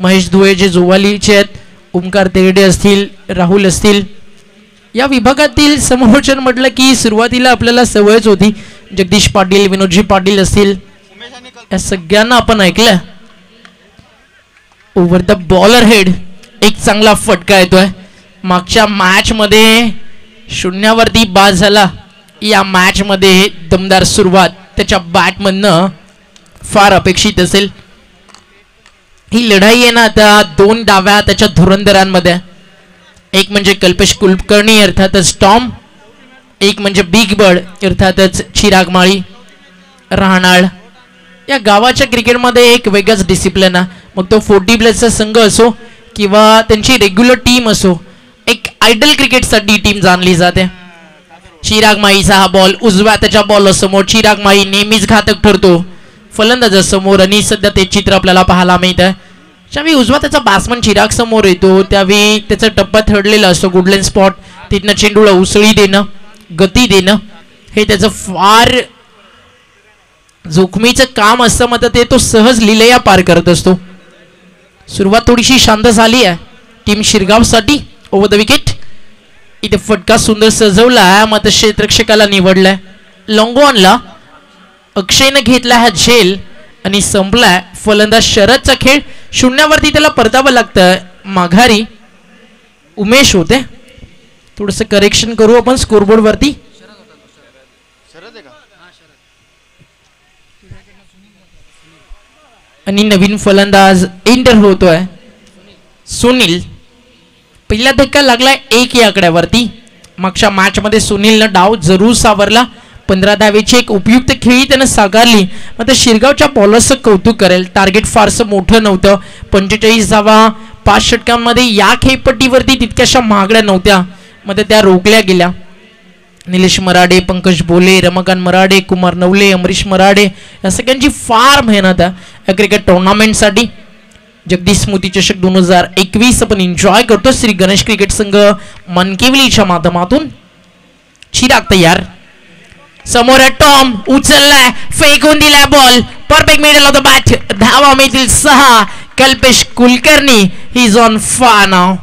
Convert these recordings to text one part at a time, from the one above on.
महेश धुळे जे जोवालीचे आहेत, ओमकार तेरडे असतील, राहुल असतील, या विभागातील समोरचन म्हटलं की सुरुवातीला आपल्याला सवयच होती. जगदीश पाटील, विनोदजी पाटील असतील, या सगळ्यांना आपण ऐकलं. ओव्हर द बॉलर हेड एक चांगला फटका येतोय. मागच्या मॅच मध्ये 0वरती बाद झाला. या मॅच मध्ये दमदार सुरुवात त्याच्या बॅटमधनं फार अपेक्षित असेल. ही लढाई आहे ना आता 2 डाव्या त्याच्या धुरंधरांमध्ये. एक म्हणजे कल्पेश कुलकर्णी अर्थातच टॉम, एक म्हणजे बिग बर्ड अर्थातच चिराग माळी. राहणार या गावाच्या क्रिकेटमध्ये एक वेगळाच डिसिप्लिन आहे. मग तो 40+ संघ असो किंवा त्यांची रेग्युलर टीम असो, एक आयडल क्रिकेटसाठी टीम जाणली जाते. चिराग माळीचा हा बॉल उजव्या त्याच्या बॉल समोर. चिराग माळी नेहमीच घातक ठरतो फलंदाजासमोर आणि सध्या ते चित्र आपल्याला पाहायला मिळतं. ज्यावेळी उजवा त्याचा बॅट्समन चिराग समोर येतो त्यावेळी त्याचा टप्पा थडलेला असतो. गुडलँड स्पॉट, तिथनं चेंडूला उसळी देणं, गती देणं हे त्याचं फार जोखमीचं काम असतं. मग ते तो सहज लिलया पार करत असतो. सुरुवात थोडीशी शांत झाली आहे टीम शिरगावसाठी. ओव्हर द विकेट इथे फटका सुंदर सजवला. मग क्षेत्ररक्षकाला निवडलाय. लॉंगॉनला अक्षयनं घेतला हा झेल आणि संपलाय फलंदाज शरदचा खेळ. 0वरती त्याला परतावं लागतं. माघारी उमेश होते. थोडंसं करेक्शन करू आपण स्कोरबोर्ड वरती. आणि नवीन फलंदाज एंटर होतोय सुनील. पहिला धक्का लागलाय 1 या आकड्यावरती. मागच्या मॅच मध्ये सुनीलनं डाव जरूर सावरला. 15 धावेची एक उपयुक्त खेळी त्यानं साकारली. मग शिरगावच्या बॉलर्सचं कौतुक करेल. टार्गेट फारसं मोठं नव्हतं. 45 धावा 5 षटकांमध्ये या खेळपट्टीवरती तितक्याशा महागड्या नव्हत्या. मग त्या रोखल्या गेल्या. निलेश मराडे, पंकज बोले, रमाकांत मराडे, कुमार नवले, अमरीश मराडे या सगळ्यांची फार मेहनत आहे या क्रिकेट टुर्नामेंटसाठी. जगदीश स्मृती चषक 2021 आपण एन्जॉय करतो श्री गणेश क्रिकेट संघ मनकेवलीच्या माध्यमातून. चिराग तयार. समोर टॉम उचललाय, फेकून दिलाय ball. Perfect middle of the bat. धावा मिळतील 6. Kalpesh Kulkarni he is on fire नाव.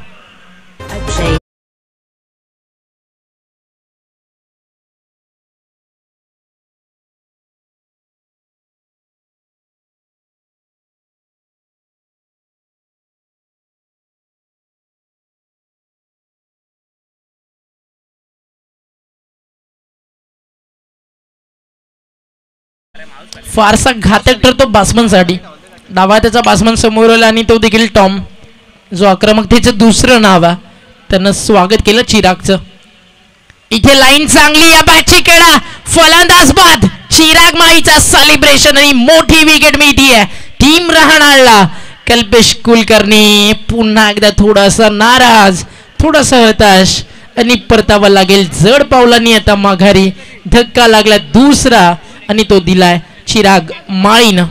फारसा घातक ठरतो बॅट्समनसाठी. डावा त्याचा बॅट्समन समोर आला आणि तो देखील टॉम जो आक्रमकतेचं दुसरं नाव आहे. त्यानं स्वागत केलं चिरागचं. इथे लाईन चांगली या बॅटची कडा. फलंदाज बाद. चिराग माळीचा सेलिब्रेशन आणि मोठी विकेट मिळतीये टीम राहणारला. कल्पेश कुलकर्णी पुन्हा एकदा थोडासा नाराज, थोडासा हताश आणि परतावा लागेल जड पावलांनी आता माघारी. धक्का लागला दुसरा आणि तो दिलाय चिराग माळीनं.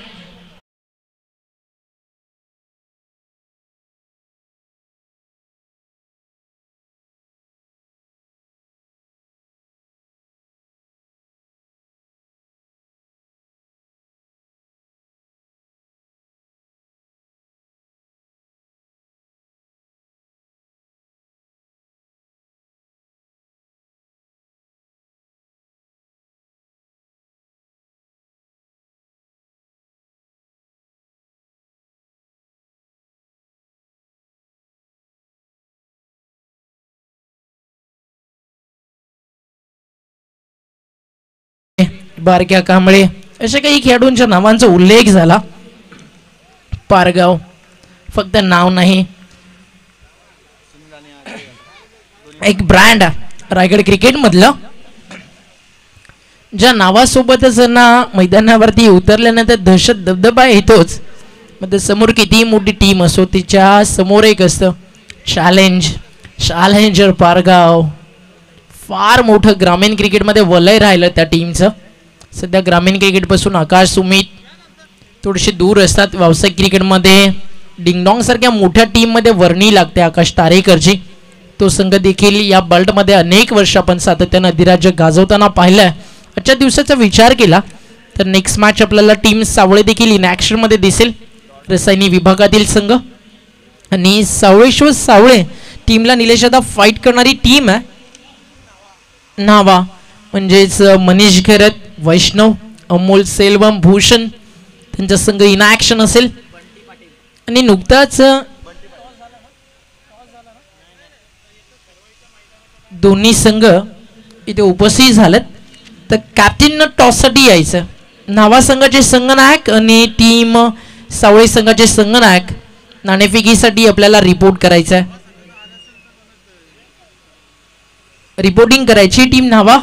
बारक्या कांबळे अशा काही खेळाडूंच्या नावांचा उल्लेख झाला. पारगाव फक्त नाव नाही, एक ब्रँड रायगड क्रिकेट मधलं. ज्या नावासोबतच ना मैदानावरती उतरल्यानंतर दहशत दबदबा येतोच. मग समोर कितीही मोठी टीम असो तिच्या समोर एक असतं चॅलेंजर पारगाव. फार मोठं ग्रामीण क्रिकेटमध्ये वलय राहिलं त्या टीमचं. सध्या ग्रामीण क्रिकेटपासून आकाश सुमित थोडेसे दूर असतात. व्यावसायिक क्रिकेटमध्ये डिंगडॉंग सारख्या मोठ्या टीममध्ये वर्णी लागते आकाश तारेकरची. तो संघ देखील या बेल्टमध्ये अनेक वर्ष आपण सातत्यानं अधिराज्य गाजवताना पाहिलंय. आजच्या दिवसाचा विचार केला तर नेक्स्ट मॅच आपल्याला टीम सावळे देखील इन ॲक्शनमध्ये दिसेल. रसायनी विभागातील संघ आणि सावळेश्वर सावळे टीमला निलेश आता फाईट करणारी टीम आहे नावा म्हणजेच मनीष घरत वैष्णव अमोल सेल्वम भूषण त्यांचा संघ इन ॲक्शन असेल आणि नुकताच दोन्ही संघ इथे उपस्थित झालेत तर कॅप्टननं टॉससाठी यायचं नावा संघाचे संघनायक आणि टीम सावळे संघाचे संघनायक नाणेफेकीसाठी आपल्याला रिपोर्ट करायचं आहे रिपोर्टिंग करायची टीम नावा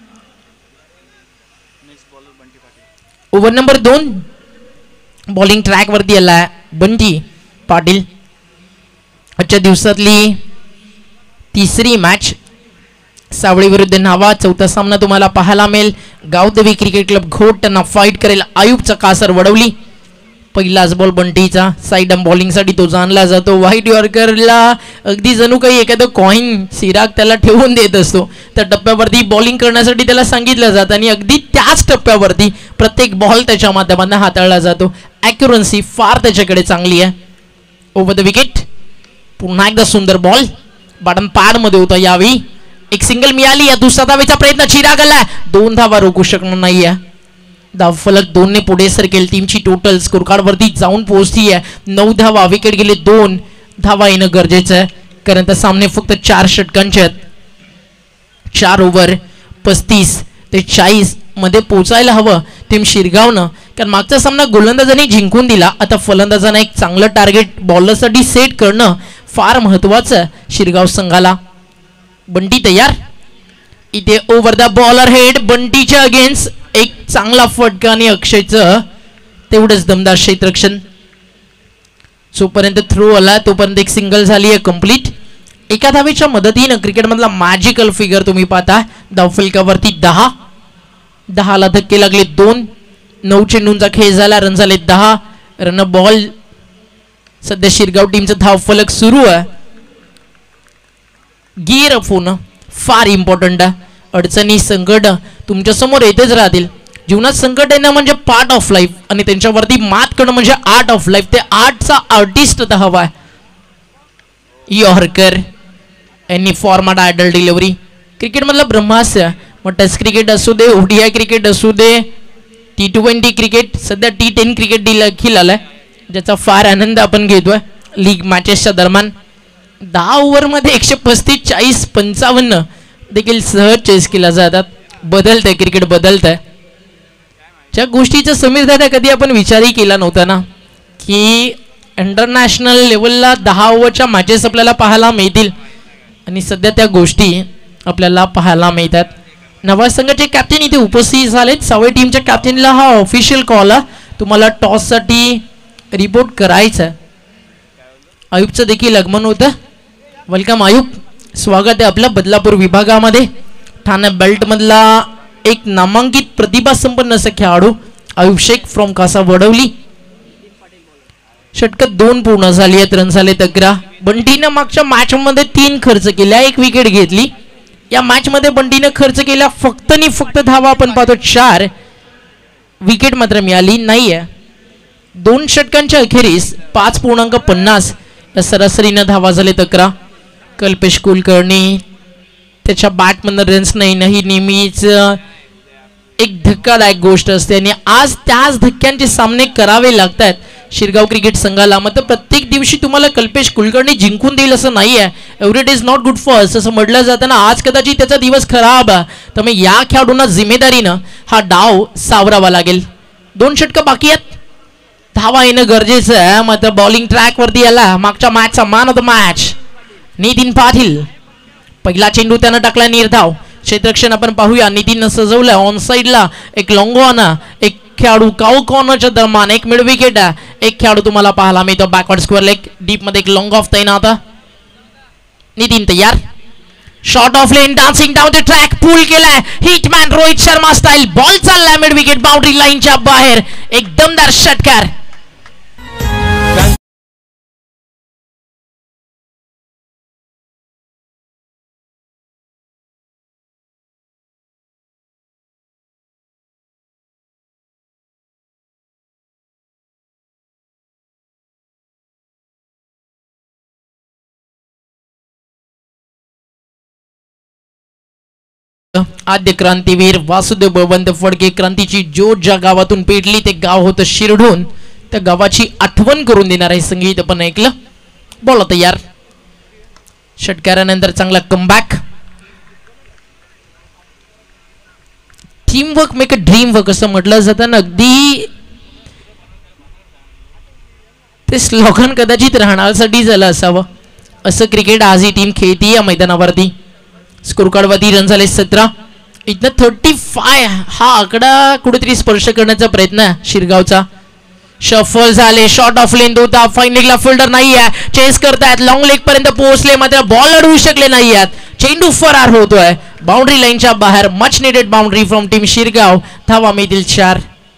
ओव्हर नंबर 2 बॉलिंग ट्रॅक वरती आलाय बंटी पाटील आजच्या दिवसातली तिसरी मॅच सावळी विरुद्ध नावा चौथा सामना तुम्हाला पाहायला मिळेल गावदेवी क्रिकेट क्लब घोट त्यांना फाईट करेल आयुबचा कासर वडवली पहिलाच बॉल बंटीचा साईड आर्म बॉलिंगसाठी तो जाणला जातो व्हाईट यॉर्करला अगदी जणू काही एखादं कॉईन सिराग त्याला ठेवून देत असतो त्या टप्प्यावरती बॉलिंग करण्यासाठी त्याला सांगितलं जातं आणि अगदी त्याच टप्प्यावरती प्रत्येक बॉल त्याच्या माध्यमातून हाताळला जातो ॲक्युरन्सी फार त्याच्याकडे चांगली आहे ओव्हर द विकेट पुन्हा एकदा सुंदर बॉल बॉटम पॅडमध्ये होता यावेळी एक सिंगल मिळाली या दुसरा धावेचा प्रयत्न चिराग आलाय 2 धावा रोखू शकणार नाहीये धावफलक 2 ने पुढे सरकेल टीमची टोटल स्कोर कार्ड वरती जाऊन पोहोचती आहे 9 धावा विकेट गेले 2 धावा येणं गरजेचं आहे कारण तर सामने फक्त 4 षटकांचे आहेत 4 ओव्हर 35 ते 40 मध्ये पोहोचायला हवं टीम शिरगावनं कारण मागचा सामना गोलंदाजांनी जिंकून दिला आता फलंदाजांना एक चांगलं टार्गेट बॉलरसाठी सेट करणं फार महत्वाचं आहे शिरगाव संघाला बंटी तयार इथे ओव्हर द बॉलर हेड बंटीच्या अगेन्स्ट एक चांगला फटका आणि अक्षयचं तेवढंच दमदार क्षेत्ररक्षण जोपर्यंत थ्रो आला तोपर्यंत एक सिंगल झाली आहे कंप्लीट एका धावेच्या मदतीनं क्रिकेटमधला मॅजिकल फिगर तुम्ही पाहता धावफलकावरती 10 ला धक्के लागले 2 9 चेंडूंचा खेळ झाला रन झाले 10 रन बॉल सध्या शिरगाव टीमचा धावफलक सुरू आहे गिअर अप होणं फार इम्पॉर्टंट आहे अडचणी संकट तुमच्या समोर येतच राहतील जीवनात संकट येणं म्हणजे पार्ट ऑफ लाईफ आणि त्यांच्यावरती मात करणं म्हणजे आर्ट ऑफ लाईफ ते आर्टचा आर्टिस्ट आता हवा आहे यॉर्कर यांनी फॉर्मॅट आयडल डिलिव्हरी क्रिकेटमधलं ब्रह्मास्त्र मग टेस्ट क्रिकेट असू दे ओडीआय क्रिकेट असू दे T20 क्रिकेट सध्या T10 क्रिकेट देखील आलाय ज्याचा फार आनंद आपण घेतोय लीग मॅचेसच्या दरम्यान 10 ओव्हरमध्ये 135 40 55 देखील सहज चेस केला जातात बदलतंय क्रिकेट बदलतंय ज्या गोष्टीचा समीर दादा कधी आपण विचारही केला नव्हता ना की इंटरनॅशनल लेवलला 10 ओव्हरच्या मॅचेस आपल्याला पाहायला मिळतील आणि सध्या त्या गोष्टी आपल्याला पाहायला मिळतात नवा संघाचे कॅप्टन इथे उपस्थित झालेत सावळे टीमच्या कॅप्टनला हा ऑफिशियल कॉल आहे तुम्हाला टॉससाठी रिपोर्ट करायचं आयुबचं देखील आगमन होतं वेलकम आयुब स्वागत आहे आपलं बदलापूर विभागामध्ये ठाणे बेल्टमधला एक नामांकित प्रतिभा संपन्न असं खेळाडू आयुब शेख फ्रॉम कासा वडवली षटक 2 पूर्ण झाली आहेत रन झाले 11 बंटीनं मागच्या मॅच मध्ये 3 खर्च केल्या 1 विकेट घेतली या मॅच मध्ये बंटीनं खर्च केल्या फक्त आणि फक्त धावा आपण पाहतो 4 विकेट मात्र मिळाली नाहीये 2 षटकांच्या अखेरीस 5.50 या सरासरीनं धावा झाले 11 कल्पेश कुलकर्णी त्याच्या बॅटमधनं रन्स नाही ही नेहमीच एक धक्कादायक गोष्ट असते आणि आज त्याच धक्क्यांचे सामने करावे लागतात शिरगाव क्रिकेट संघाला मात्र प्रत्येक दिवशी तुम्हाला कल्पेश कुलकर्णी जिंकून देईल असं नाही आहे every it is not good for us असं म्हटलं जातं ना आज कदाचित त्याचा दिवस खराब आहे त्यामुळे या खेळाडूंना जिम्मेदारीनं हा डाव सावरावा लागेल 2 षटकं बाकी आहेत धावा येणं गरजेचं आहे मात्र बॉलिंग ट्रॅक वरती आला मागच्या मॅचचा man of the match Nitin Patil पहिला चेंडू त्यानं टाकला निर्धाव क्षेत्ररक्षण आपण पाहूया नितीननं सजवलं ऑन साईडला एक लॉंगॉना एक खेळाडू काऊ कॉर्नरच्या दरम्यान एक मिड विकेट एक खेळाडू तुम्हाला पाहायला मिळतो बॅकवर्ड स्क्वेअर लेग डीप मध्ये एक लॉंग ऑफ तैनात नितीन तयार short of lane dancing down the track pull केलाय hitman Rohit Sharma style ball चाललाय मिड विकेट बाउंड्री लाईनच्या बाहेर एक दमदार षटकार आद्य क्रांतीवीर वासुदेव बळवंत फडके क्रांतीची ज्योत ज्या गावातून पेटली ते गाव होतं शिरढोण. त्या गावाची आठवण करून देणार आहे संगीत आपण ऐकलं. बोला तयार. षटकारानंतर चांगला comeback. Team work make a dream work असं म्हटलं जातं ना. अगदी ते स्लोगन कदाचित राहण्यासाठी झालं असावं. असं क्रिकेट आज ही टीम खेळती या मैदानावरती. स्कोर कार्ड वरती रन झाले 17. इथनं 35 हा आकडा कुठेतरी स्पर्श करण्याचा प्रयत्न आहे शिरगावचा. शफल झाले. शॉर्ट ऑफ लेंथ होता. फायनलला फिल्डर नाही आहे. चेस करतायत. लॉंग लेग पर्यंत पोहोचले मात्र बॉल अडवू शकले नाही आहेत. चेंडू फरार होतोय बाउंड्री लाईनच्या बाहेर. Much needed boundary from team Shirgaon. धावा मिळतील 4.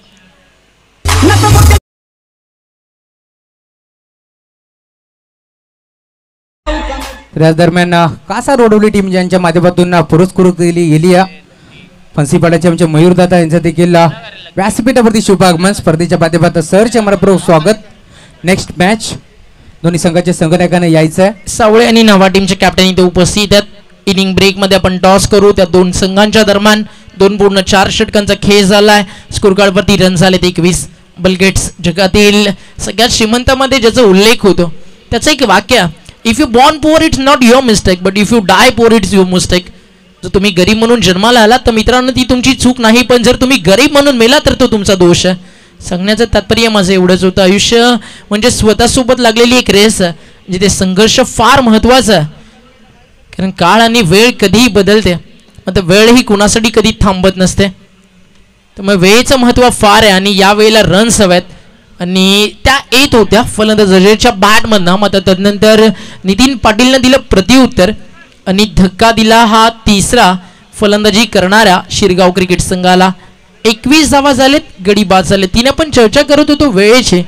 त्याच दरम्यान कासा रोडवली टीम ज्यांच्या माध्यमातून पुरस्कृत केली गेली. फन्सीपाड्याचे आमचे मयूरदादा यांचं देखील व्यासपीठावरती शुभागमन. स्पर्धेच्या माध्यमातून सरचे मनपूर्वक स्वागत. नेक्स्ट मॅच दोन्ही संघाच्या संघनायकांना यायचं आहे. सावळे आणि नवा टीमचे कॅप्टन इथे उपस्थित आहेत. इनिंग ब्रेक मध्ये आपण टॉस करू. त्या दोन संघांच्या दरम्यान 2.4 षटकांचा खेळ झालाय. स्कोर कार्ड वरती रन झालेत 21. बिलगेट्स जगातील सगळ्यात श्रीमंतामध्ये ज्याचा उल्लेख होतो त्याचं एक वाक्य, if you born poor it's not your mistake but if you die poor it's your mistake. जर तुम्ही गरीब म्हणून जन्माला आलात तर मित्रांनो ती तुमची चूक नाही, पण जर तुम्ही गरीब म्हणून मेला तर तो तुमचा दोष आहे. सांगण्याचं तात्पर्य माझं एवढंच होतं. आयुष्य म्हणजे स्वतःसोबत लागलेली एक रेस आहे जिथे संघर्ष फार महत्त्वाचा आहे. कारण काळ आणि वेळ कधीही बदलते मात्र वेळ ही कुणासाठी कधी थांबत नसते. त्यामुळे वेळेचं महत्त्व फार आहे आणि या वेळेला रन्स हव्यात आणि त्या येत होत्या फलंदाज अजयच्या बॅटमधनं. मात्र तदनंतर नितीन पाटीलनं दिलं प्रतिउत्तर आणि धक्का दिला हा तिसरा फलंदाजी करणाऱ्या शिरगाव क्रिकेट संघाला. 21 धावा झालेत. गडी बाद झाले. तिने पण चर्चा करत होतो वेळेचे.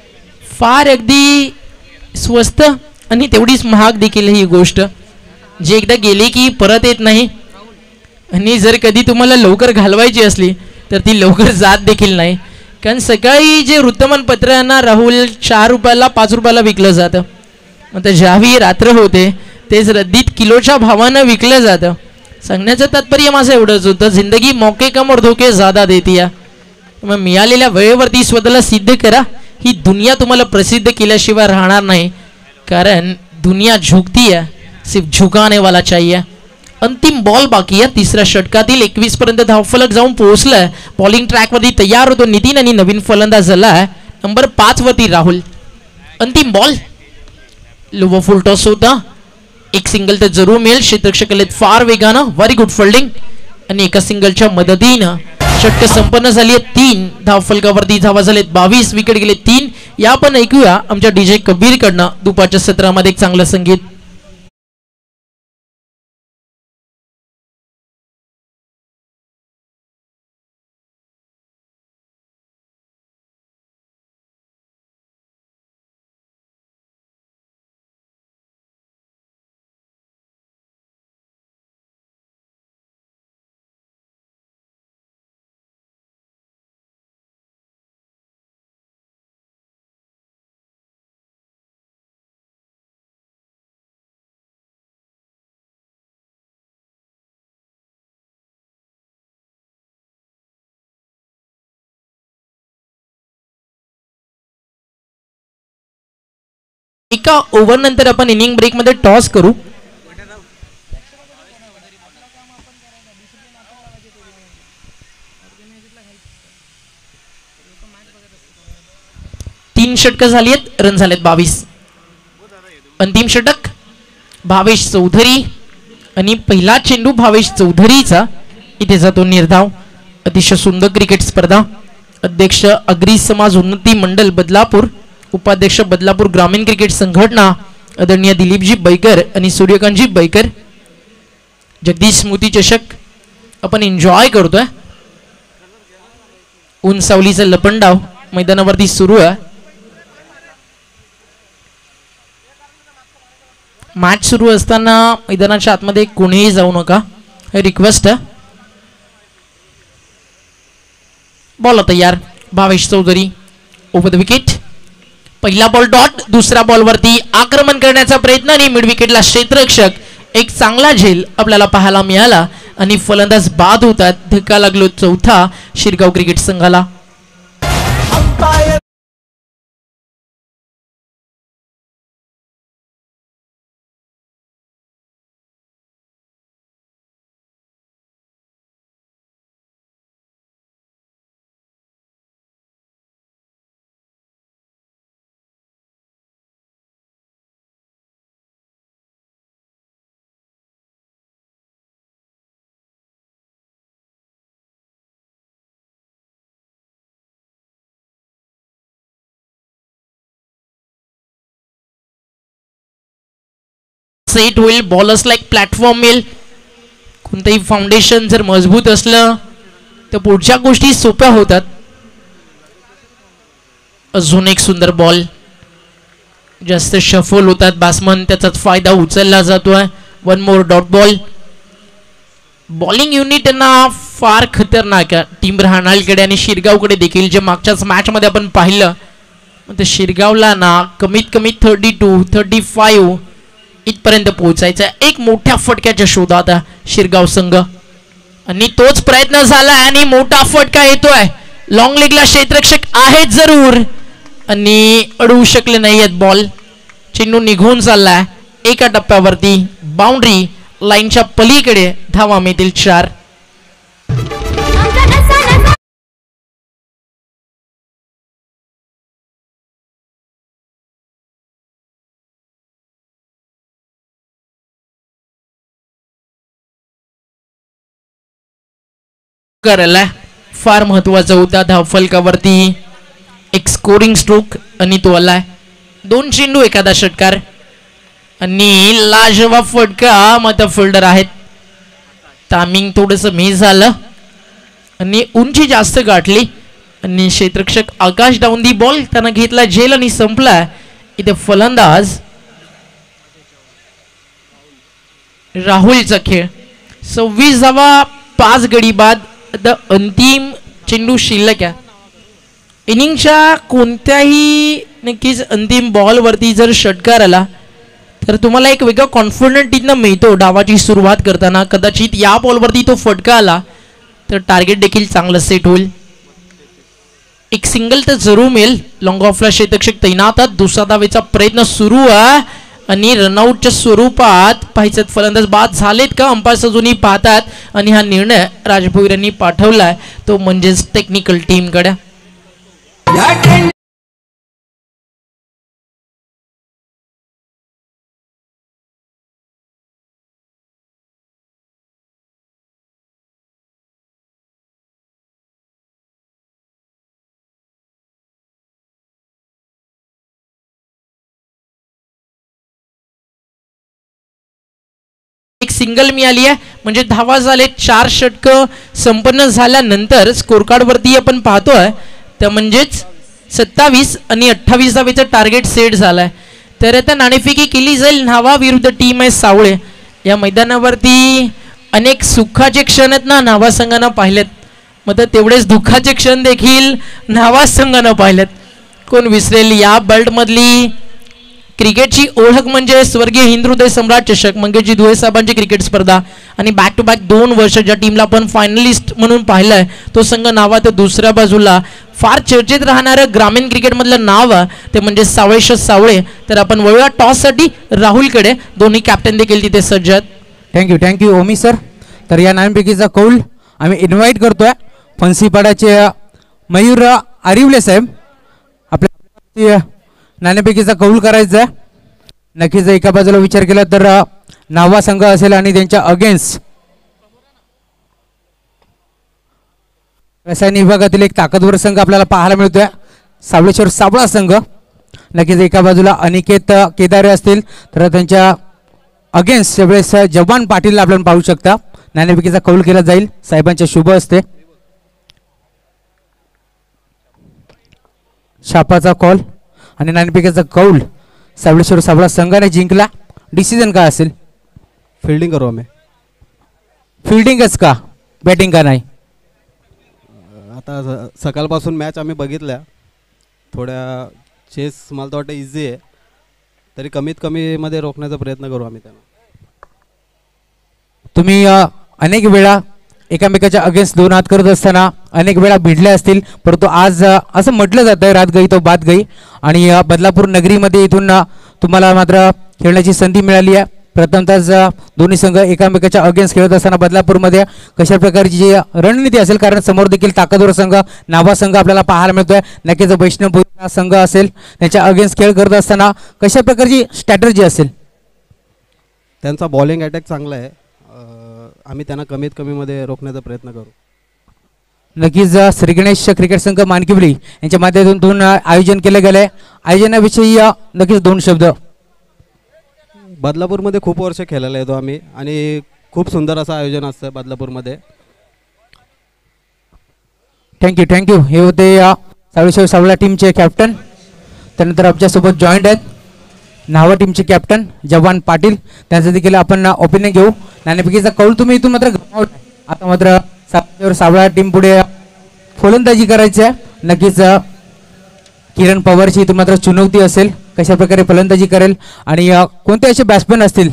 फार अगदी स्वस्त आणि तेवढीच महाग देखील ही गोष्ट जी एकदा गेली की परत येत नाही आणि जर कधी तुम्हाला लवकर घालवायची असली तर ती लवकर जात देखील नाही. कारण सकाळी जे वृत्तमानपत्र आहे ना राहुल 4 रुपयाला 5 रुपयाला विकलं जातं. मग ज्यावेळी रात्र होते तेच रद्दीत किलोच्या भावानं विकलं जातं. सांगण्याचं तात्पर्य माझं एवढंच होतं, जिंदगी मौके कम और धोके ज्यादा देती आहे. मग मिळालेल्या वेळेवरती स्वतःला सिद्ध करा. ही दुनिया तुम्हाला प्रसिद्ध केल्याशिवाय राहणार नाही. कारण दुनिया झुकती आहे, सिर्फ झुकाने वाला चाहिए. अंतिम बॉल बाकी आहे. तिसऱ्या षटकातील 21 पर्यंत धावफलक जाऊन पोहोचलाय. बॉलिंग ट्रॅक वरती तयार होतो नितीन आणि नवीन फलंदाज झालाय नंबर 5 वरती राहुल. अंतिम बॉल लोवर फुल टॉस होता. एक सिंगल तर जरूर मिळेल. क्षेत्ररक्षक आलेत फार वेगानं. व्हेरी गुड फिल्डिंग आणि एका सिंगलच्या मदतीनं षटक संपन्न झाली आहेत. 3 धावफलकावरती धावा झालेत 22. विकेट गेले 3. या पण ऐकूया आमच्या डीजे कबीर कडनं दुपारच्या सत्रामध्ये एक चांगलं संगीत. एका ओव्हर नंतर आपण इनिंग ब्रेक मध्ये टॉस करू. तीन षटकं झाली आहेत. रन झालेत 22. अंतिम षटक भावेश चौधरी आणि पहिला चेंडू भावेश चौधरीचा इथे जातो निर्धाव. अतिशय सुंदर क्रिकेट स्पर्धा. अध्यक्ष अग्री समाज उन्नती मंडल बदलापूर, उपाध्यक्ष बदलापूर ग्रामीण क्रिकेट संघटना आदरणीय दिलीपजी बैकर आणि सूर्यकांतजी बैकर. जगदीश स्मृती चषक आपण एन्जॉय करतोय. ऊन सावलीचा लपंडाव मैदानावरती सुरू आहे. मॅच सुरू असताना मैदानाच्या आतमध्ये कोणीही जाऊ नका हे रिक्वेस्ट आहे. बॉल तयार. Bhavesh Chaudhari over the wicket. पहिला बॉल डॉट. दुसऱ्या बॉलवरती आक्रमण करण्याचा प्रयत्न आणि मिड विकेटला क्षेत्ररक्षक एक चांगला झेल आपल्याला पाहायला मिळाला. आणि फलंदाज बाद होतात. धक्का लागलो चौथा शिरगाव क्रिकेट संघाला. सेट होईल. बॉलर्सला एक प्लॅटफॉर्म मिळेल. कोणतंही फाउंडेशन जर मजबूत असलं तर पुढच्या गोष्टी सोप्या होतात. अजून एक सुंदर बॉल. जास्त शफल होतात बॅट्समन, त्याचाच फायदा उचलला जातोय. One more dot ball. Bowling unit ना फार खतरनाक टीम राहणालकडे आणि शिरगावकडे देखील, जे मागच्याच मॅच मध्ये आपण पाहिलं. तर शिरगावला ना कमीत कमी 32 35 इथपर्यंत पोहोचायचं. एक मोठ्या फटक्याच्या शोधात शिरगाव संघ आणि तोच प्रयत्न झाला आणि मोठा फटका येतोय. लॉंग लेगला क्षेत्ररक्षक आहेत जरूर आणि अडवू शकले नाहीयेत. बॉल चेंडू निघून चाललाय. एका टप्प्यावरती बाउंड्री लाईनच्या पलीकडे धावा मिळतील 4. करायला फार महत्वाचा होता. धावफलकावरती एक स्कोरिंग स्ट्रोक आणि तो आलाय. 2 चेंडू एखादा षटकार आणि लाजवाब फटका. मत फिल्डर आहेत. टायमिंग थोडंसं मिस झालं आणि उंची जास्त गाठली आणि क्षेत्ररक्षक आकाश डाऊन दी बॉल त्यानं घेतला झेल आणि संपला. इथे फलंदाज राहुलचा खेळ. 26 धावा 5 गडी बाद. अंतिम चेंडू शिल्लक आहे. इनिंगच्या कोणत्याही नक्कीच अंतिम बॉलवरती जर षटकार आला तर तुम्हाला एक वेगळा कॉन्फिडंट तिथनं मिळतो डावाची सुरुवात करताना. कदाचित या बॉलवरती तो फटका आला तर टार्गेट देखील चांगलं सेट होईल. एक सिंगल तर जरूर मिळेल. लॉंग ऑफला क्षेत्ररक्षक तैनात. दुसरा धावेचा प्रयत्न सुरू आहे आणि रनआउटच्या स्वरूपात पाहायचं. फलंदाज बाद झालेत का अंपायर अजूनही पाहतात आणि हा निर्णय राजभोईर यांनी पाठवलाय तो म्हणजेच टेक्निकल टीमकडे. एक सिंगल मिळाली आहे म्हणजे धावा झाले. 4 षटकं संपन्न झाल्यानंतर स्कोर कार्ड वरती आपण पाहतोय तर म्हणजेच 27 आणि 28 धावेचं टार्गेट सेट झालाय. तर आता नाणेफेकी केली जाईल. न्हावा विरुद्ध टीम आहे सावळे. या मैदानावरती अनेक सुखाचे क्षण आहेत ना न्हावा संघानं पाहिलेत. मग तेवढेच दुःखाचे क्षण देखील न्हावा संघानं पाहिलेत. कोण विसरेल या बेल्ट मधली क्रिकेटची ओळख म्हणजे स्वर्गीय हिंदुहृदय सम्राट चषक मंगेशजी धुळे साहेबांची क्रिकेट स्पर्धा आणि बॅक टू बॅक 2 वर्ष ज्या टीमला आपण फायनलिस्ट म्हणून पाहिलंय तो संघ नावा. तर दुसऱ्या बाजूला फार चर्चेत राहणारं ग्रामीण क्रिकेटमधलं नाव ते म्हणजे सावळेश सावळे. तर आपण वळूया टॉससाठी राहुलकडे. दोन्ही कॅप्टन देखील तिथे सज्ज आहेत. Thank you Omi sir. तर या नाणेफेकीचा कौल आम्ही इन्व्हाइट करतोय फणसीपाड्याचे मयूर आरिवले साहेब. आपल्या नाणेफेकीचा कौल करायचा आहे. नक्कीच एका बाजूला विचार केला तर नावा संघ असेल आणि त्यांच्या अगेन्स्ट रसायन विभागातील एक ताकदवर संघ आपल्याला पाहायला मिळतोय सावळेश्वर साबळा संघ. नक्कीच एका बाजूला अनिकेत केदारे असतील तर त्यांच्या अगेन्स्ट त्यावेळेस जवान पाटील आपण पाहू शकता. नाणेफेकीचा कौल केला जाईल साहेबांच्या शुभ असते. छापाचा कॉल आणि नाणेफेकीचा कौल सावळेश्वर साबळा संघाने जिंकला. डिसिजन काय असेल? फिल्डिंग करू आम्ही. फिल्डिंगच का बॅटिंग का नाही? आता सकाळपासून मॅच आम्ही बघितल्या. थोड्या चेस मला तर वाटतं इझी आहे तरी कमीत कमी मध्ये रोखण्याचा प्रयत्न करू आम्ही त्यांना. तुम्ही अनेक वेळा एकामेकाच्या अगेन्स्ट दोन हात करत असताना अनेक वेळा भिडले असतील, परंतु आज असं म्हटलं जातं रात गई तो बात गई. आणि बदलापूर नगरीमध्ये इथून तुम्हाला मात्र खेळण्याची संधी मिळाली आहे. प्रथमतः दोन्ही संघ एकामेकाच्या अगेन्स्ट खेळत असताना बदलापूरमध्ये कशा प्रकारची जी रणनीती असेल, कारण समोर देखील ताकदवर संघ नावा संघ आपल्याला पाहायला मिळतोय. नक्कीच वैष्णव संघ असेल, त्यांच्या अगेन्स्ट खेळ करत असताना कशा प्रकारची स्ट्रॅटर्जी असेल. त्यांचा बॉलिंग अटॅक चांगला आहे. आम्ही त्यांना कमीत कमीमध्ये रोखण्याचा प्रयत्न करू. नक्कीच श्री गणेश क्रिकेट संघ मानकिवली यांच्या माध्यमातून आयोजन केलं गेलं आहे. आयोजनाविषयी नक्कीच दोन शब्द. बदलापूरमध्ये खूप वर्ष खेळायला येतो आम्ही आणि खूप सुंदर असं आयोजन असतं बदलापूरमध्ये. थँक्यू. हे होते सावळेश्वर सावळा टीमचे कॅप्टन. त्यानंतर आमच्यासोबत जॉईंट आहेत न्हावा टीमचे कॅप्टन जवान पाटील. त्यांचं देखील आपण ओपिनियन घेऊ. नाणेफेकीचा कौल तुम्ही इथून मात्र गमावला. आता मात्र सावळेश्वर सावळा टीम पुढे फलंदाजी करायची आहे. नक्कीच किरण पवारची इथून मात्र चुनवती असेल, कशा प्रकारे फलंदाजी करेल आणि कोणते असे बॅट्समन असतील.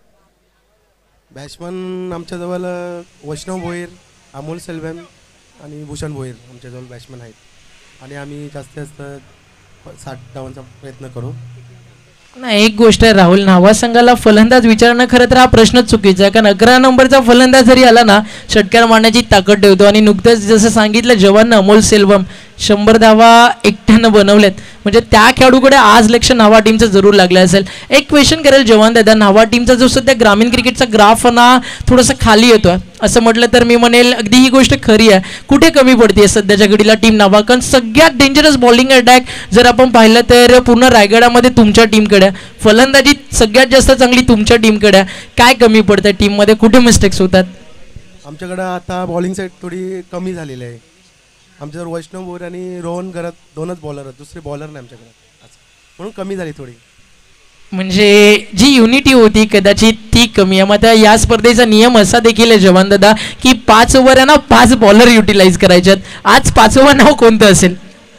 बॅट्समन आमच्याजवळ वैष्णव भोईर, अमोल सेल्वेम आणि भूषण भोईर आमच्याजवळ बॅट्समन आहेत आणि आम्ही जास्तीत जास्त 60 धावांचा प्रयत्न करू. नाही, एक गोष्ट आहे राहुल, न्हावा संघाला फलंदाज विचारणं खरं तर हा प्रश्नच चुकीचा आहे. कारण 11 नंबरचा फलंदाज जरी आला ना, षटकार मारण्याची ताकद ठेवतो. आणि नुकतंच जसं सांगितलं जवान अमोल सेल्वम 100 धावा एकट्यानं बनवल्यात, म्हणजे त्या खेळाडूकडे आज लक्ष न्हावा टीमचं जरूर लागलं असेल. एक क्वेश्चन करेल जवान दादा, न्हावा टीमचा जो सध्या ग्रामीण क्रिकेटचा ग्राफ ना थोडासा खाली येतोय असं म्हटलं तर मी म्हणेल अगदी ही गोष्ट खरी आहे. कुठे कमी पडते सध्याच्या घडीला टीम न्हावा? कारण सगळ्यात डेंजरस बॉलिंग अटॅक जर आपण पाहिलं तर पूर्ण रायगडामध्ये तुमच्या टीमकडे, फलंदाजी सगळ्यात जास्त चांगली तुमच्या टीमकडे. काय कमी पडतं टीममध्ये, कुठे मिस्टेक्स होतात? आमच्याकडं आता बॉलिंग साईड थोडी कमी झालेली आहे. आमच्याजवळ वैष्णव भोईर आणि रोहन घरात 2च बॉलर आहेत, दुसरे बॉलर नाही आमच्याकडे, म्हणून कमी झाली थोडी. म्हणजे जी युनिटी होती कदाचित ती कमी आहे. मग या स्पर्धेचा नियम असा देखील आहे जवान दादा की 5 ओव्हर आहे ना 5 बॉलर युटिलाइज करायच्यात. आज 5वं नाव कोणतं असेल?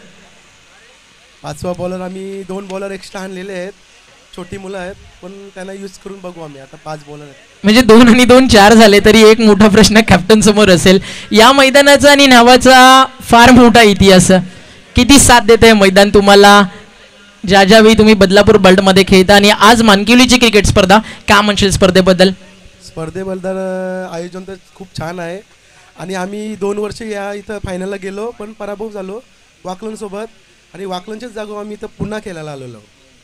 5वा बॉलर आम्ही 2 बॉलर एक्स्ट्रा आणलेले आहेत. छोटी मुलं आहेत पण त्यांना यूज करून बघू आम्ही. आता 5 बॉलर आहेत, म्हणजे 2 आणि 2 4 झाले. तरी एक मोठा प्रश्न कॅप्टन समोर असेल. या मैदानाचा आणि नावाचा फार मोठा इतिहास. किती साथ देत आहे मैदान तुम्हाला ज्यावेळी तुम्ही बदलापूर बल्टमध्ये खेळता? आणि आज मानकिवलीची क्रिकेट स्पर्धा, काय म्हणशील स्पर्धेबद्दल? स्पर्धेबद्दल आयोजन तर खूप छान आहे आणि आम्ही 2 वर्ष या इथं फायनलला गेलो पण पराभव झालो वाकलनसोबत आणि वाकलनच्याच जागो आम्ही इथं पुन्हा खेळायला आलेलो.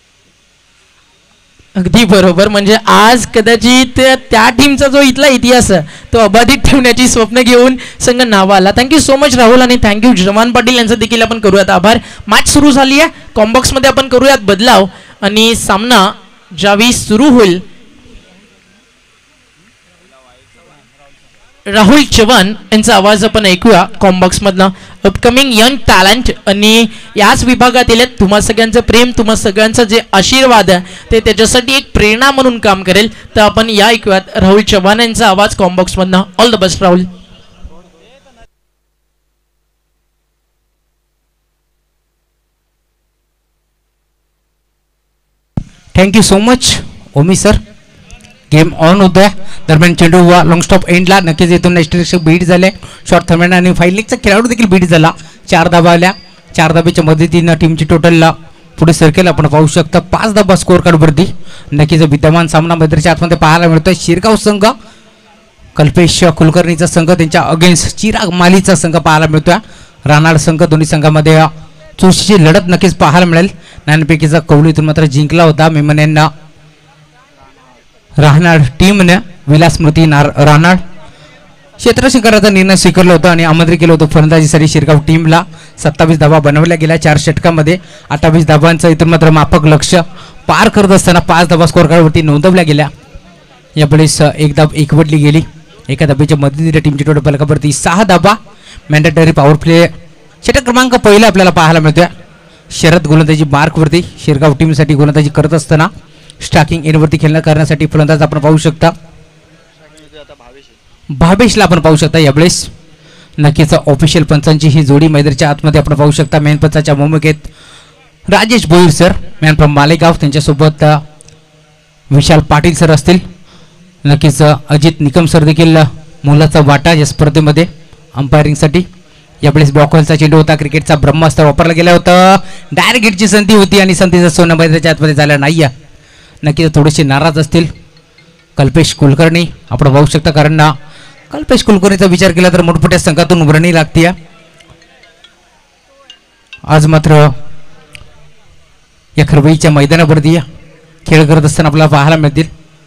अगदी बरोबर. म्हणजे आज कदाचित त्या टीमचा जो इथला इतिहास आहे तो अबाधित ठेवण्याची स्वप्न घेऊन संघ नावाला. थँक्यू सो मच राहुल आणि थँक्यू जवान पाटील यांचं देखील आपण करूयात आभार. मॅच सुरू झाली आहे, कॉम्बॉक्समध्ये आपण करूयात बदलाव आणि सामना ज्यावेळी सुरू होईल राहुल चव्हाण यांचा आवाज आपण ऐकूया कॉम्बॉक्समधनं. अपकमिंग यंग टॅलेंट आणि याच विभागातील तुम्हा सगळ्यांचं प्रेम, तुम्हा सगळ्यांचा जे आशीर्वाद आहे ते त्याच्यासाठी एक प्रेरणा म्हणून काम करेल. तर आपण या ऐकूयात राहुल चव्हाण यांचा आवाज कॉम्बॉक्समधनं. All the best Rahul. Thank you so much Omi sir. Game on होतोय. दरम्यान चेंडू लॉंग स्टॉप एंडला. नक्कीच इथून नेक्स्ट बीट झाले. शॉर्ट थर्मॅन आणि फायलिंगचा खेळाडू देखील बीट झाला. 4 धाबा आल्या. 4 धाब्याच्या मदतीनं टीमची टोटल पुढे सरकेल आपण पाहू शकता. 5 धाबा स्कोअर कार्डवरती. नक्कीच विद्यमान सामना मैदानाच्या आतमध्ये पाहायला मिळतोय. शिरगाव संघ, कल्पेश कुलकर्णीचा संघ, त्यांच्या अगेन्स्ट चिराग मालीचा संघ पाहायला मिळतोय. रानाड संघ. दोन्ही संघामध्ये चुरशीची लढत नक्कीच पाहायला मिळेल. नाणेफेकीचा कौल इथून मात्र जिंकला होता. मी म्हणेन राहणार टीमने विलास स्मृती राहणार क्षेत्रशिखराचा निर्णय स्वीकारला होता आणि आमंत्रित केलं होतं फलंदाजीसाठी शिरगाव टीमला. 27 धाबा बनवल्या गेल्या 4 षटकामध्ये. 28 धाबांचं इथून मात्र माफक लक्ष पार करत असताना 5 धाबा स्कोअर कार्डवरती नोंदवल्या गेल्या. यावेळेस एक धाब एकवटली गेली. एका धाब्याच्या मदतीने टीमची टोटल फलकावरती 6 धाबा. मॅन्डेटरी पॉवर प्ले षटक क्रमांक पहिला आपल्याला पाहायला मिळतोय. शरद गोलंदाजी मार्कवरती शिरगाव टीमसाठी गोलंदाजी करत असताना स्टार्किंग एनवरती खेळणं करण्यासाठी फलंदाज आपण पाहू शकता भावेशला आपण पाहू शकता. यावेळेस नक्कीच ऑफिशियल पंचांची ही जोडी मैदानाच्या आतमध्ये आपण पाहू शकता. मेन पंचाच्या भूमिकेत Rajesh Bhoir sir, man from Malegaon. त्यांच्यासोबत विशाल पाटील सर असतील. नक्कीच अजित निकम सर देखील मोलाचा वाटा या स्पर्धेमध्ये अंपायरिंगसाठी. यावेळेस ब्लॉकहॉलचा चेंडू होता, क्रिकेटचा ब्रह्मास्त्र वापरला गेला होता. डायरेक्ट हिटची संधी होती आणि संधीचा सोनं मैदानाच्या आतमध्ये झाला नाही. नक्कीच थोडेसे नाराज असतील कल्पेश कुलकर्णी, आपण पाहू शकता, कारण ना कल्पेश कुलकर्णीचा विचार केला तर मोठमोठ्या संघातून वर्णी लागते. आज मात्र या खरवईच्या मैदानावरती खेळ करत असताना आपल्याला पाहायला मिळतील.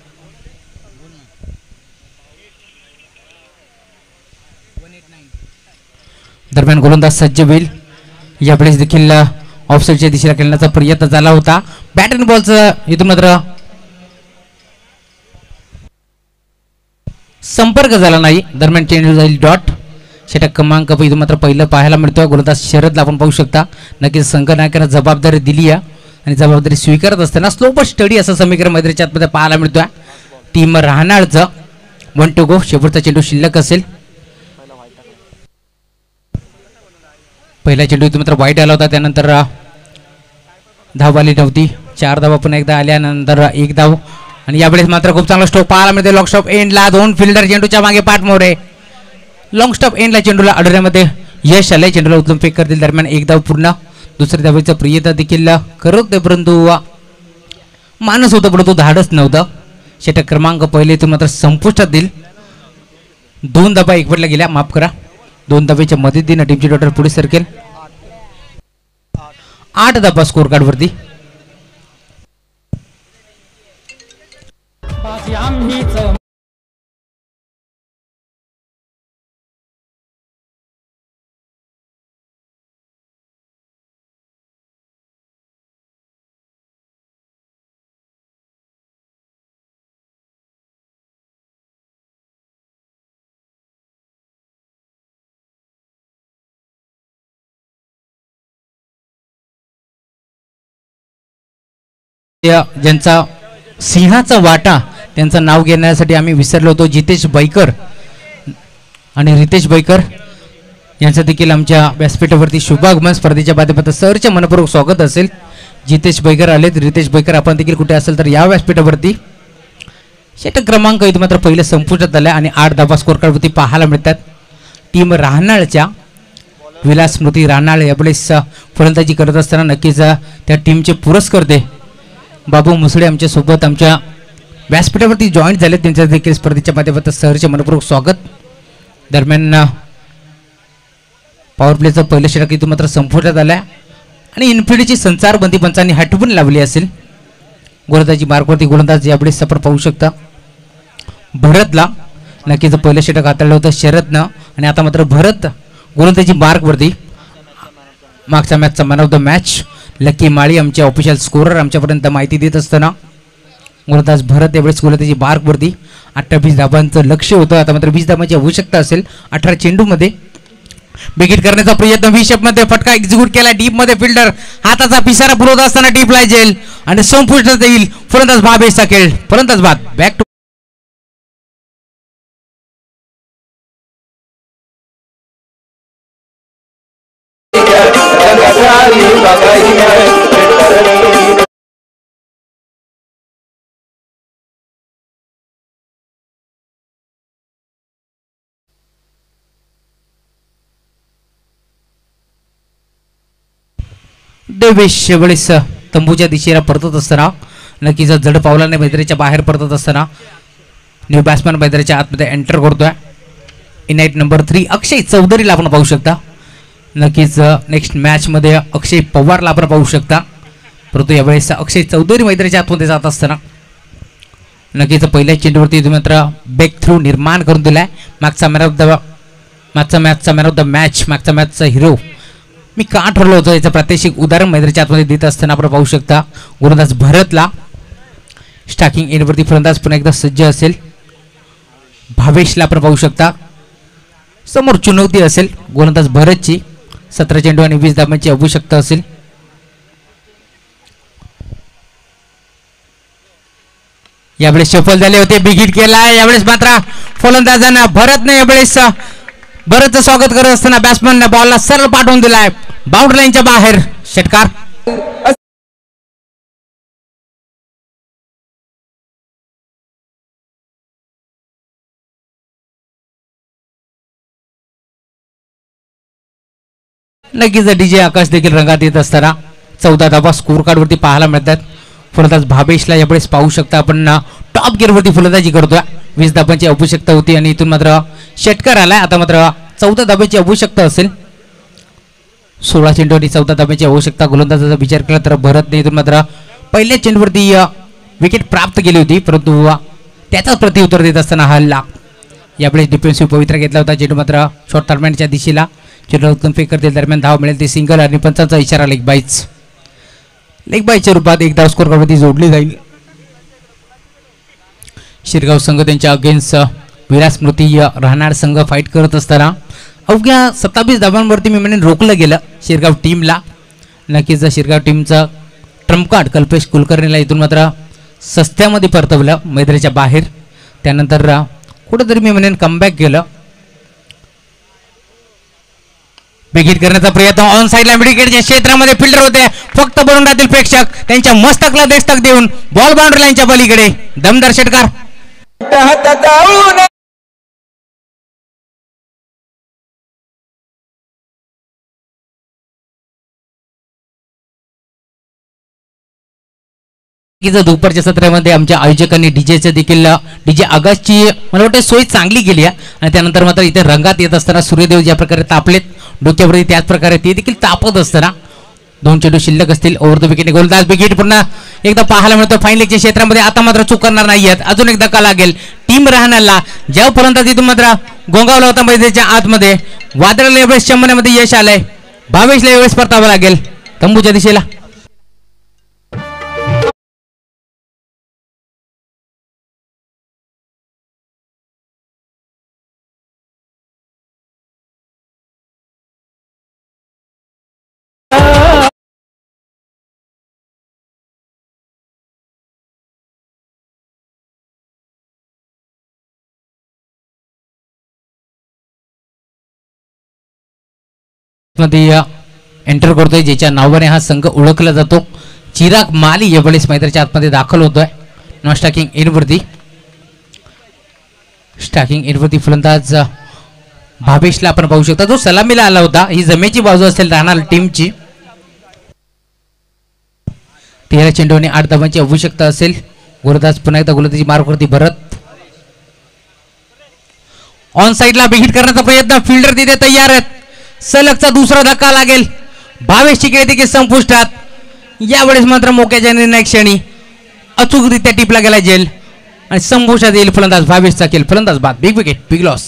दरम्यान गोलंदाज सज्ज होईल. यावेळेस देखील ऑफसाईडच्या दिशेला खेळण्याचा प्रयत्न झाला होता. बॅट अँड बॉलचा इथून मात्र संपर्क झाला नाही. दरम्यान चेंडू जाईल डॉट. षटक क्रमांक इथून मात्र पहिलं पाहायला मिळतोय. गोलंदाज शरदला आपण पाहू शकता. नक्कीच संघनायकानं जबाबदारी दिली आहे आणि जबाबदारी स्वीकारत असताना स्लो बट स्टडी असं समीकरण मैदानाच्या आतमध्ये पाहायला मिळतोय. टीम राहणारचं 1 to go. शेवटचा चेंडू शिल्लक असेल. पहिला चेंडू इथून मात्र वाईट आला होता. त्यानंतर धाव आली नव्हती. 4 धावा पुन्हा एकदा आल्यानंतर 1 धाव. आणि यावेळेस मात्र खूप चांगला स्ट्रोक पाहायला मिळते. लॉंग स्टॉप एंडला 2 फिल्डर चेंडूच्या मागे पाठमोरे. लॉंग स्टॉप एंडला चेंडूला अडवण्यामध्ये यश आलंय. चेंडूला उचलून फेक करतील. दरम्यान 1 धाव पूर्ण. दुसऱ्या धावेचा प्रयत्न देखील करत होते, परंतु मानस होतं, परंतु धाडच नव्हतं. षटक क्रमांक पहिले इथून मात्र संपुष्टात येईल. 2 धावा एकवटल्या गेल्या, माफ करा. 2 धावेच्या मदतीने टीमची टोटल पुढे सरकेल. 8 धावा स्कोर कार्ड वरती. ज्यांचा सिंहाचा वाटा त्यांचं नाव घेण्यासाठी आम्ही विसरलो होतो, जितेश बैकर आणि रितेश बैकर यांचं देखील आमच्या व्यासपीठावरती शुभागमन स्पर्धेच्या माध्यमातून सरचे मनपूर्वक स्वागत असेल. जितेश बैकर आलेत. रितेश बैकर आपण देखील कुठे असेल तर या व्यासपीठावरती. षटक क्रमांक इथं मात्र पहिलं संपुष्टात आलं आणि 8 धावा स्कोर कार्डवरती पाहायला मिळतात. टीम राहणाळच्या विलास स्मृती राहणाळ यावेळेस फलंदाजी करत असताना नक्कीच त्या टीमचे पुरस्कर्ते बाबू मुसळे आमच्या सोबत आमच्या व्यासपीठावरती जॉईन झाले. त्यांच्या देखील स्पर्धेच्या माध्यमातून सहर्ष मनपूर्वक स्वागत. दरम्यान पॉवर प्लेचं पहिलं षटक इथून मात्र संपुष्टात आलं आणि इन्फिल्डची संचारबंदी पंचांनी हटवून लावली असेल. गोलंदाजी मार्कवरती गोलंदाज यावेळेस आपण पाहू शकता भरतला नक्कीच पहिलं षटक हाताळलं होतं शरदनं आणि आता मात्र भरत गोलंदाजी मार्कवरती. मागच्या मॅचचा man of the match Lucky Mali आमचे ऑफिशियल स्कोरर आमच्यापर्यंत माहिती देत असताना गोलंदाज भरत यावेळेस गोलंदाजी मार्कवरती. 28 धावांचं लक्ष होतं. आता मात्र 20 धावांची आवश्यकता असेल. 18 चेंडूमध्ये विकेट करण्याचा प्रयत्न. 20 मध्ये फटका एक्झिक्यूट केला. डीप मध्ये फिल्डर हाताचा पिसारा पुरवत असताना डीप ला जाईल आणि संपुष्टात येईल. फलंदाज भावेशचा खेळ. फलंदाज बाद बॅक टू देवेश वेळेस तंबूच्या दिशेला परतत असताना नक्कीच जड पावलाने मैदानाच्या बाहेर परतत असताना न्यू बॅट्समॅन मैदानाच्या आतमध्ये एंटर करतोय. इनाईट नंबर 3 अक्षय चौधरीला आपण पाहू शकता. नक्कीच नेक्स्ट मॅचमध्ये अक्षय पवारला आपण पाहू शकता, परंतु यावेळेस अक्षय चौधरी मैदानाच्या आतमध्ये जात असताना नक्कीच पहिल्या चेंडूवरती मात्र ब्रेक थ्रू निर्माण करून दिलाय. मागचा मॅन ऑफ द मॅच मागचा मॅचचा हिरो मी का ठरलो होतो याचं प्रात्यक्षिक उदाहरण मैदानाच्या आतमध्ये देत असताना आपण पाहू शकता गोलंदाज भरतला स्टार्टिंग एंडवरती फलंदाज पुन्हा एकदा सज्ज असेल. भावेशला आपण पाहू शकता समोर चुनवती असेल गोलंदाज भरतची. 17 चेंडू आणि 20 धावांची आवश्यकता असेल. यावेळेस सफल झाले होते. बिग हिट केला. यावेळेस मात्र फलंदाजांना भरतने यावेळेस भरतचं स्वागत करत असताना बॅट्समॅनने बॉलला सरळ पाठवून दिलाय बाउंड्री लाईनच्या बाहेर. षटकार. नक्कीच डीजे आकाश देखील रंगात येत असताना 14 धावा स्कोर कार्ड वरती पाहायला मिळतात. फलंदाज भावेशला यावेळेस पाहू शकता आपण टॉप गिअर वरती फलंदाजी करतोय. 20 धाबांची आवश्यकता होती आणि इथून मात्र षटकार आलाय. आता मात्र 14 धाब्याची आवश्यकता असेल. 16 चेंडू आणि 14 धाब्याची आवश्यकता. गोलंदाजाचा विचार केला तर भरतने इथून मात्र पहिल्या चेंडूवरती विकेट प्राप्त केली होती, परंतु त्याचाच प्रत्युत्तर देत असताना हल्ला. यावेळेस डिफेन्सिव्ह पवित्रा घेतला होता. चेंडू मात्र शॉर्ट टर्मिनेटच्या दिशेला चेंडू उत्तम फेक करते. दरम्यान धाव मिळेल ते सिंगल आणि पंचांचा इशारा लेग बाईच्या रूपात एक धाव स्कोर कार्डवरती जोडली जाईल. शिरगाव संघ त्यांच्या अगेन्स्ट विराट स्मृती राहणार संघ फाईट करत असताना अवघ्या 27 धावांवरती मी म्हणेन रोखलं गेलं शिरगाव टीमला. नक्कीच शिरगाव टीमचं ट्रम्प कार्ड कल्पेश कुलकर्णीला इथून मात्र सस्त्यामध्ये परतवलं मैदानाच्या बाहेर. त्यानंतर कुठेतरी मी म्हणेन कमबॅक केलं. विकेट करण्याचा प्रयत्न ऑन साईडला विकेटच्या क्षेत्रामध्ये फिल्डर होते. फक्त बरोंडातील प्रेक्षक त्यांच्या मस्तकला देस्तक देऊन बॉल बाउंड्री लाईनच्या पलीकडे दमदार षटकार. दुपारच्या सत्रामध्ये आमच्या आयोजकांनी डीजे आगाशची मला वाटतं सोय चांगली केली आहे. आणि त्यानंतर मात्र इथे रंगात येत असताना सूर्यदेव ज्या प्रकारे तापलेत डोक्यावरती त्याच प्रकारे ते देखील तापत असताना 2 चेंडू शिल्लक असतील. ओव्हर द विकेट गोलंदाज विकेट पुन्हा एकदा पाहायला मिळतो फाईन लेगच्या क्षेत्रामध्ये. आता मात्र चूक करणार नाहीयेत. अजून एक धक्का लागेल टीम राहण्याला. ज्या फलंदाज इथून मात्र गोंगावला होता मैदानाच्या आतमध्ये. वादळाला यावेळेस चंबण्यामध्ये यश आलंय. भावेशला यावेळेस परतावं लागेल तंबूच्या दिशेला. मध्ये एंटर करतोय ज्याच्या नावाने हा संघ ओळखला जातो. चिराग माली यावेळेस मैदानाच्या आतमध्ये दाखल होतोय. नॉन स्टॅकिंग इनवरती फलंदाज भावेशला आपण पाहू शकता जो सलामीला आला होता. ही जमेची बाजू असेल राहणार टीमची. 13 चेंडू आणि 8 धावांची आवश्यकता असेल. गोलंदाज पुन्हा एकदा गोलंदाजी मार्कवरती भरत. ऑन साईडला विकेट करण्याचा प्रयत्न. फिल्डर तिथे तयार आहेत. सलगचा दुसरा धक्का लागेल. भावेशची खेळ देखील संपुष्टात. यावेळेस मात्र मोक्याच्या निर्णय क्षणी अचूकरित्या टिपला गेला जेल आणि संपुष्टात येईल फलंदाज भावेशचा खेळ. फलंदाज बाद. Big wicket, big loss.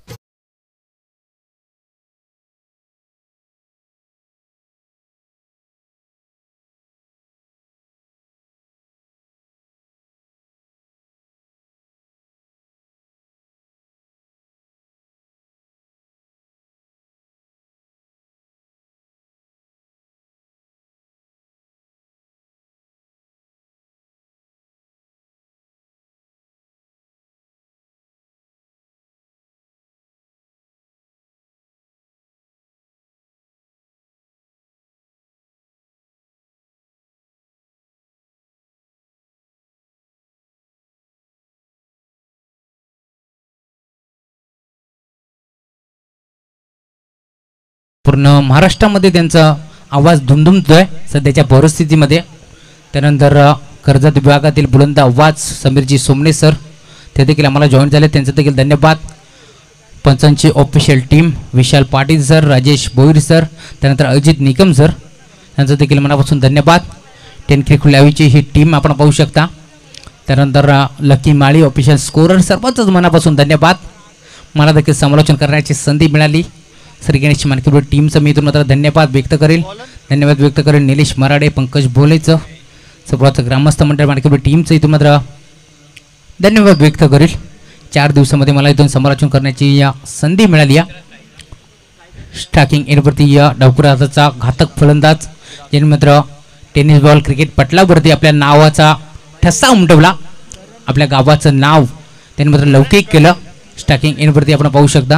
पूर्ण महाराष्ट्रामध्ये त्यांचा आवाज धुमधुमतोय सध्याच्या परिस्थितीमध्ये. त्यानंतर कर्जत विभागातील बुलंद आवाज समीरजी सोमने सर ते देखील आम्हाला जॉईन झाले. त्यांचं देखील धन्यवाद. पंचांची official team Vishal Patil sir, Rajesh Bhoir sir, त्यानंतर अजित निकम सर यांचं देखील मनापासून धन्यवाद. टेनक्री खुल्यावीची ही टीम आपण पाहू शकता. त्यानंतर लकी माळी ऑफिशियल स्कोरर सर्वांचंच मनापासून धन्यवाद. मला देखील समालोचन करण्याची संधी मिळाली. श्री गणेश मानकीपूर टीमचं मी इथून मात्र धन्यवाद व्यक्त करेल. निलेश मराडे, पंकज भोलेचं, सर्वांचं ग्रामस्थ मंडळ मानकीपूर टीमचं इथून मात्र धन्यवाद व्यक्त करेल. 4 दिवसामध्ये मला इथून समालोचन करण्याची या संधी मिळाली. स्टॅकिंग इनवरती या डावकुराचा घातक फलंदाज ज्याने मात्र टेनिस बॉल क्रिकेट पटलावरती आपल्या नावाचा ठसा उमटवला. आपल्या गावाचं नाव त्यांनी मात्र लौकिक केलं. स्टॅकिंग इनवरती आपण पाहू शकता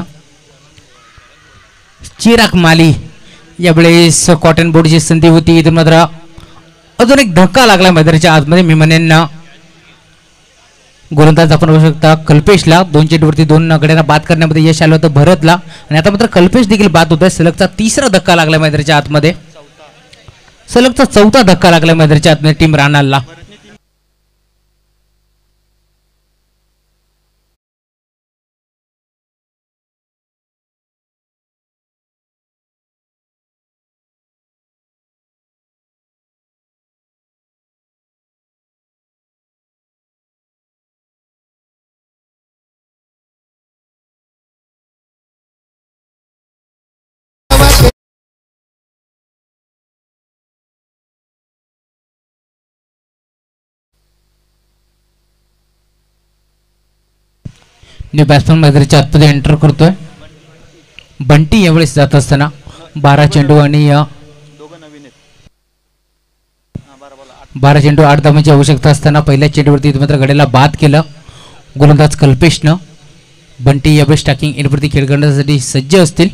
चिराग माली यावेळेस कॉटन बोर्डची संधी होती. इथून मात्र अजून एक धक्का लागला मैदानाच्या आतमध्ये. मी म्हणेन गोलंदाज आपण बघू शकता कल्पेशला 2 चेंडूवरती 2 गड्यांना बाद करण्यामध्ये यश आलं होतं भरतला, आणि आता मात्र कल्पेश देखील बाद होत आहे. सलगचा 3रा धक्का लागला मैदानाच्या आतमध्ये, सलगचा 4था धक्का लागला मैदानाच्या आतमध्ये टीम राणालला. न्यू बॅट्समन मैदानाच्या आतमध्ये एंटर करतोय बंटी. यावेळेस जात असताना 12 चेंडू आणि 8 धावांची आवश्यकता असताना पहिल्या चेंडूवरती मात्र गड्याला बाद केलं गोलंदाज कल्पेशनं. बंटी यावेळेस स्टॅकिंग एंडवरती खेळ करण्यासाठी सज्ज असतील.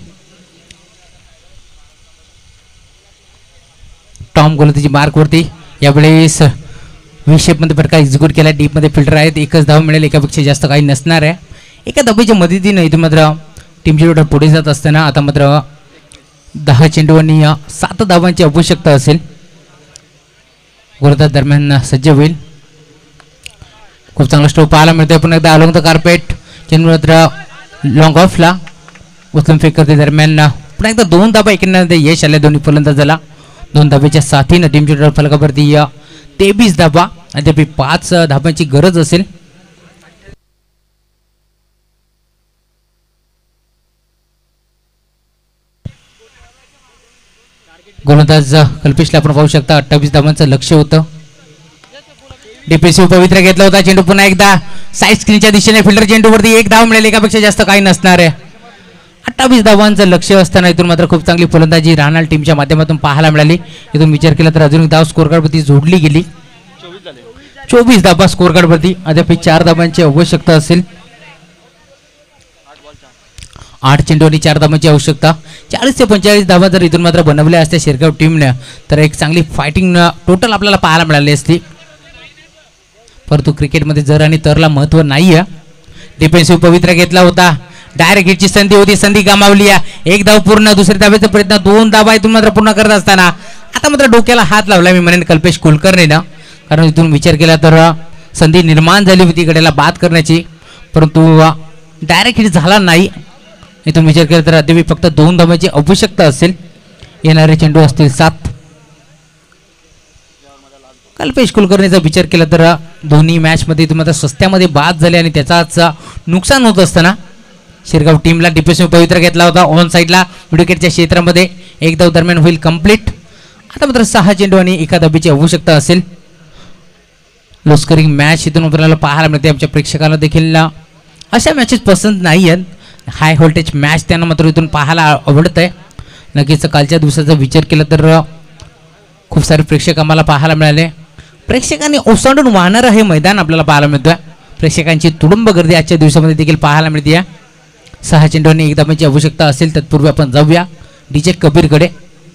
टॉम गोलंदाजी मार्कवरती यावेळेस विशेपमध्ये फटका एक्झिक्यूट केला. डीपमध्ये फिल्टर आहेत, एकच धाव मिळेल, एकापेक्षा जास्त काही नसणार आहे. एका धावेच्या मदतीनं इथून मात्र टीमची टोटल पुढे जात असताना आता मात्र 10 चेंडू आणि 7 धावांची आवश्यकता असेल. गोलंदाज दरम्यान सज्ज होईल. खूप चांगला स्ट्रोक पाहायला मिळतोय. पुन्हा एकदा अलॉंग द कार्पेट चेंडू मात्र लॉंग ऑफला उचलून फेक करते. दरम्यान पुन्हा एकदा 2 धाबा एकंदर यश आले दोन्ही फलंदाजाला. 2 धाब्याच्या साथीनं टीमची टोटल फलकावरती 23 धाबा, अद्याप 5 धाबांची गरज असेल. गोलंदाज कल्पेशला आपण पाहू शकता 28 धावांचं लक्ष होतं. डिफेन्सिव्ह पवित्रा घेतला होता. चेंडू पुन्हा एकदा साईड स्क्रीनच्या दिशेने फिल्डर चेंडूवरती 1 धाव मिळेल, एकापेक्षा जास्त काही नसणार आहे. 28 धावांचं लक्ष असताना इथून मात्र खूप चांगली फलंदाजी राहणार टीमच्या माध्यमातून पाहायला मिळाली. इथून विचार केला तर अजून एक धाव स्कोर कार्डवरती जोडली गेली. 24 धाबा स्कोर कार्डवरती, अद्याप 4 धावांची आवश्यकता असेल. 8 चेंडू आणि 4 धावांची आवश्यकता. 40 ते 45 धावा जर इथून मात्र बनवल्या असत्या शिरगाव टीमने तर एक चांगली फायटिंग टोटल आपल्याला पाहायला मिळाली असती. परंतु क्रिकेटमध्ये जर आणि तरला महत्व नाही आहे. डिफेन्सिव्ह पवित्रा घेतला होता. डायरेक्ट हिटची संधी होती, संधी गमावली आहे. 1 धाव पूर्ण, दुसऱ्या धावेचा प्रयत्न, 2 धावा इथून मात्र पूर्ण करत असताना आता मात्र डोक्याला हात लावला मी म्हणेन कल्पेश कुलकर्णीनं. कारण इथून विचार केला तर संधी निर्माण झाली होती गड्याला बाद करण्याची, परंतु डायरेक्ट हिट झाला नाही. इथून विचार केला तर अद्याप फक्त 2 धावांची आवश्यकता असेल. येणारे चेंडू असतील 7. कल्पेश कुलकर्णीचा विचार केला तर दोन्ही मॅचमध्ये तुम्हाला स्वस्त्यामध्ये बाद झाले आणि त्याचाच नुकसान होत असताना शिरगाव टीमला डिफेन्सिव्ह पवित्रा घेतला होता. ऑन साईडला विकेटच्या क्षेत्रामध्ये 1 धाव दरम्यान होईल कंप्लीट. आता मात्र 6 चेंडू आणि 1 धाबीची आवश्यकता असेल. लो स्कोरिंग मॅच इथून आपल्याला पाहायला मिळते. आमच्या प्रेक्षकांना देखील अशा मॅचेस पसंत नाही आहेत. हाय व्होल्टेज मॅच त्यांना मात्र इथून पाहायला आवडत आहे. नक्कीच कालच्या दिवसाचा विचार केला तर खूप सारे प्रेक्षक आम्हाला पाहायला मिळाले. प्रेक्षकांनी ओसांडून वाहणारं हे मैदान आपल्याला पाहायला मिळतोय. प्रेक्षकांची तुडुंब गर्दी आजच्या दिवसामध्ये देखील पाहायला मिळते. 6 चेंडू आणि 1 धावांची आवश्यकता असेल. तत्पूर्वी आपण जाऊया डीजे कबीरकडे.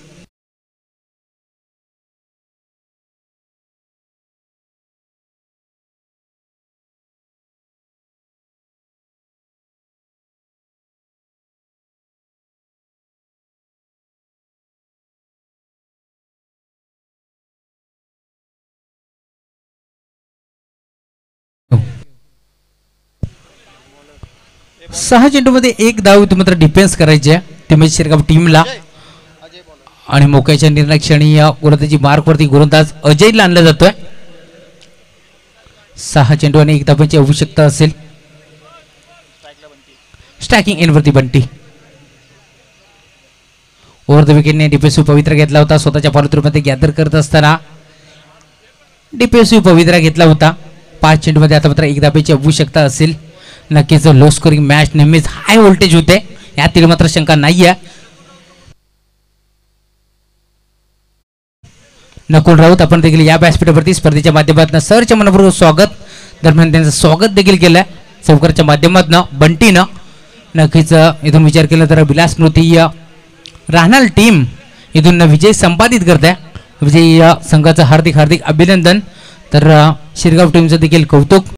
सहा चेंडूमध्ये 1 धाव मात्र डिफेन्स करायची आहे टीम शिरगाव टीमला. आणि मोक्याच्या निर्णय क्षणी या गोलंदाजी मार्कवरती गोलंदाज अजयला आणला जातोय. 6 चेंडू आणि 1 धावांची आवश्यकता असेल. स्टॅकिंग एंडवरती बंटी. ओव्हर द विकेटने डिफेन्सिव्ह पवित्रा घेतला होता. स्वतःच्या फॉलोथ्रूमध्ये गॅदर करत असताना डिफेन्सिव्ह पवित्रा घेतला होता. 5 चेंडूमध्ये आता मात्र 1 धावांची आवश्यकता असेल. नक्कीच लो स्कोरिंग मॅच नेहमीच हाय व्होल्टेज होते, यातील मात्र शंका नाही आहे. नकुल राऊत आपण देखील या व्यासपीठावरती स्पर्धेच्या माध्यमातून सरच्या मनपूर्वक स्वागत. दरम्यान त्यांचं स्वागत देखील केलंय चौकरच्या माध्यमातून बंटीनं. नक्कीच इथून विचार केला तर विलास स्मृती राहणार टीम इथून विजय संपादित करत आहे. विजयी संघाचं हार्दिक हार्दिक अभिनंदन. तर शिरगाव टीमचं देखील कौतुक.